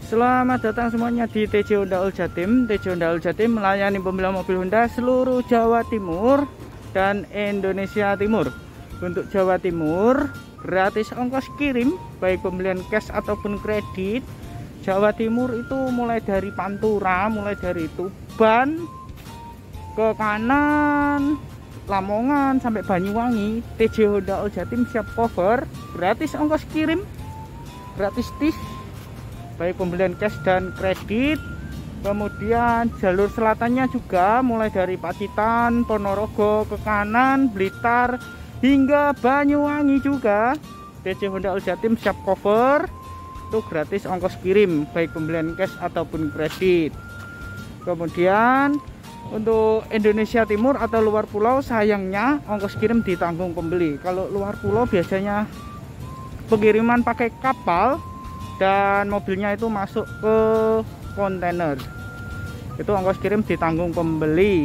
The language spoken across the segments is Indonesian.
Selamat datang semuanya di TJ Honda All Jatim. TJ Honda All Jatim melayani pembelian mobil Honda seluruh Jawa Timur dan Indonesia Timur. Untuk Jawa Timur gratis ongkos kirim baik pembelian cash ataupun kredit. Jawa Timur itu mulai dari Pantura, mulai dari Tuban ke kanan, Lamongan sampai Banyuwangi. TJ Honda All Jatim siap cover, gratis ongkos kirim, gratis tis baik pembelian cash dan kredit. Kemudian jalur selatannya juga mulai dari Pacitan, Ponorogo ke kanan, Blitar hingga Banyuwangi juga. TJ Honda All Jatim siap cover, itu gratis ongkos kirim baik pembelian cash ataupun kredit. Kemudian untuk Indonesia Timur atau luar pulau sayangnya ongkos kirim ditanggung pembeli. Kalau luar pulau biasanya pengiriman pakai kapal dan mobilnya itu masuk ke kontainer, itu ongkos kirim ditanggung pembeli.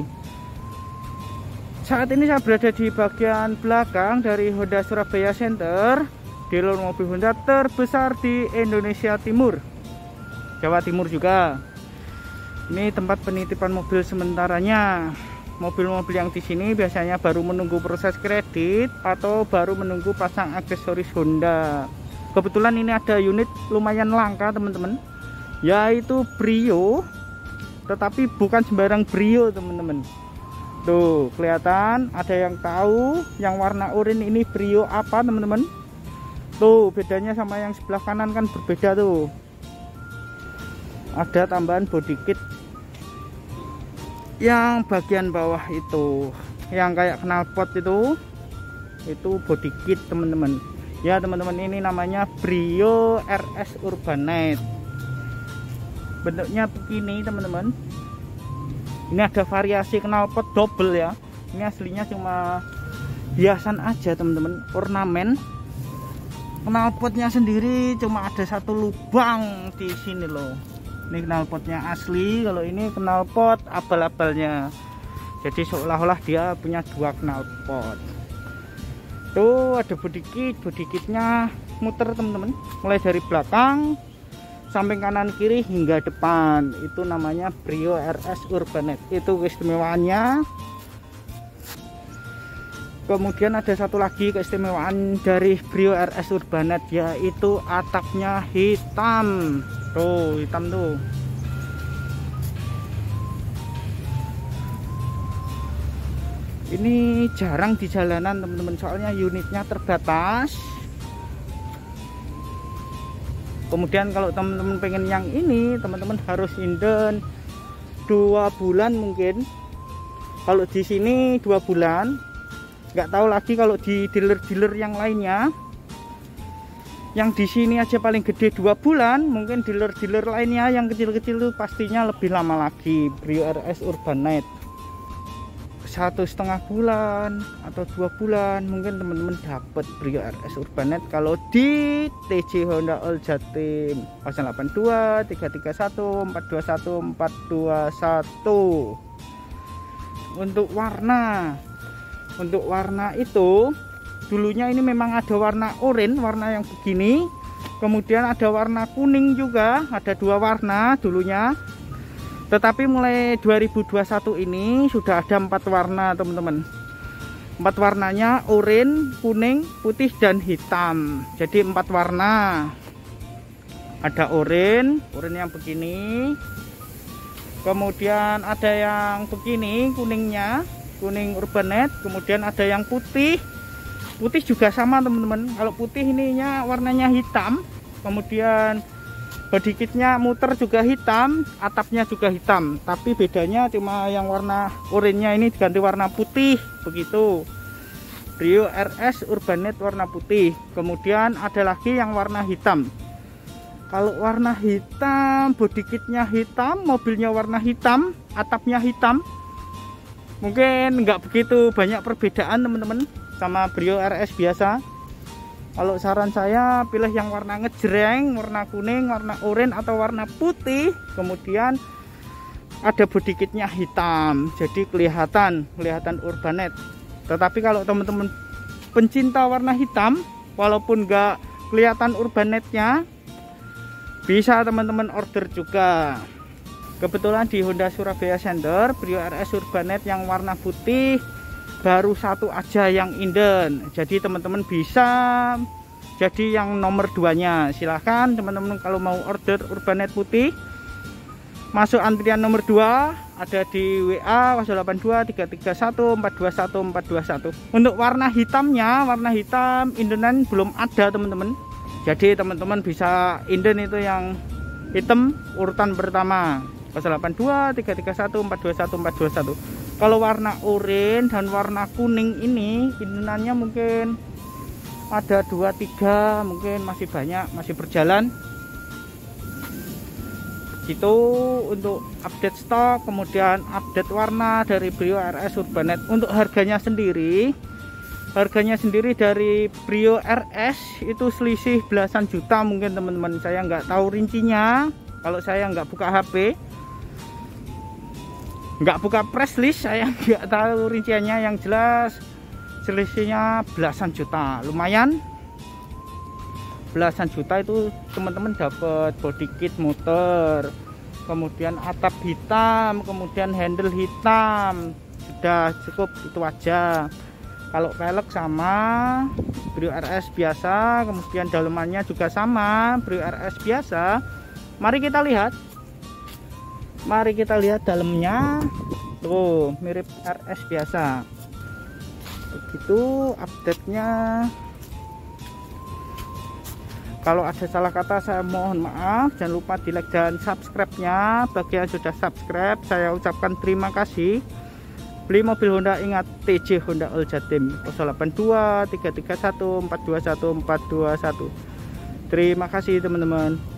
Saat ini saya berada di bagian belakang dari Honda Surabaya Center, dealer mobil Honda terbesar di Indonesia Timur, Jawa Timur juga. Ini tempat penitipan mobil sementaranya. Mobil-mobil yang di sini biasanya baru menunggu proses kredit atau baru menunggu pasang aksesoris Honda. Kebetulan ini ada unit lumayan langka teman-teman, yaitu Brio, tetapi bukan sembarang Brio teman-teman. Tuh kelihatan, ada yang tahu yang warna oranye ini Brio apa teman-teman? Tuh bedanya sama yang sebelah kanan kan berbeda tuh. Ada tambahan body kit yang bagian bawah itu, yang kayak knalpot itu body kit teman-teman. Ya teman-teman, ini namanya Brio RS Urbanet. Bentuknya begini teman-teman. Ini ada variasi knalpot double ya. Ini aslinya cuma hiasan aja teman-teman, ornamen. Knalpotnya sendiri cuma ada satu lubang di sini loh. Ini knalpotnya asli, kalau ini knalpot abal-abalnya. Jadi seolah-olah dia punya dua knalpot. Tuh ada body kitnya muter teman-teman, mulai dari belakang samping kanan kiri hingga depan. Itu namanya Brio RS Urbanet, itu keistimewaannya. Kemudian ada satu lagi keistimewaan dari Brio RS Urbanet, yaitu atapnya hitam. Tuh hitam tuh. Ini jarang di jalanan teman-teman, soalnya unitnya terbatas. Kemudian kalau teman-teman pengen yang ini, teman-teman harus inden 2 bulan mungkin. Kalau di sini 2 bulan. Nggak tahu lagi kalau di dealer-dealer yang lainnya. Yang di sini aja paling gede 2 bulan, mungkin dealer-dealer lainnya yang kecil-kecil itu pastinya lebih lama lagi. Brio RS Urbanet 1,5 bulan atau 2 bulan mungkin teman-teman dapat Brio RS Urbanet kalau di TJ Honda All Jatim 082 331 421 421. Untuk warna itu dulunya ini memang ada warna oranye, warna yang begini, kemudian ada warna kuning juga, ada 2 warna dulunya. Tetapi mulai 2021 ini sudah ada 4 warna teman-teman. 4 warnanya oranye, kuning, putih dan hitam. Jadi 4 warna. Ada oranye yang begini. Kemudian ada yang begini kuningnya, kuning Urbanet. Kemudian ada yang putih. Putih juga sama teman-teman. Kalau putih ininya warnanya hitam. Kemudian body kitnya muter juga hitam, atapnya juga hitam, tapi bedanya cuma yang warna oranye ini diganti warna putih begitu. Brio RS Urbanet warna putih. Kemudian ada lagi yang warna hitam. Kalau warna hitam, body kitnya hitam, mobilnya warna hitam, atapnya hitam, mungkin nggak begitu banyak perbedaan teman-teman sama Brio RS biasa. Kalau saran saya pilih yang warna ngejreng, warna kuning, warna oranye atau warna putih. Kemudian ada body kitnya hitam, jadi kelihatan Urbanet. Tetapi kalau teman-teman pencinta warna hitam, walaupun nggak kelihatan Urbanetnya, bisa teman-teman order juga. Kebetulan di Honda Surabaya Center Brio RS Urbanet yang warna putih baru satu aja yang inden, jadi teman-teman bisa jadi yang nomor 2-nya. Silahkan teman-teman kalau mau order Urbanet putih, masuk antrian nomor 2, ada di WA 082 331 421 421. Untuk warna hitamnya, warna hitam indenan belum ada teman-teman, jadi teman-teman bisa inden itu yang hitam urutan pertama 082 331 421 421. Kalau warna oranye dan warna kuning ini indenannya mungkin ada 2-3, mungkin masih banyak, masih berjalan. Itu untuk update stok, kemudian update warna dari Brio RS Urbanet. Untuk harganya sendiri dari Brio RS itu selisih belasan juta mungkin teman-teman. Saya nggak tahu rincinya, kalau saya nggak buka HP, nggak buka press list, saya nggak tahu rinciannya. Yang jelas selisihnya belasan juta, lumayan. Belasan juta itu teman-teman dapat body kit motor, kemudian atap hitam, kemudian handle hitam, sudah cukup itu aja. Kalau velg sama Brio RS biasa, kemudian dalemannya juga sama Brio RS biasa. Mari kita lihat dalamnya, tuh mirip RS biasa. Begitu update-nya. Kalau ada salah kata saya mohon maaf. Jangan lupa di like dan subscribe-nya. Bagi yang sudah subscribe, saya ucapkan terima kasih. Beli mobil Honda ingat TJ Honda All Jatim 082 331 421 421. Terima kasih teman-teman.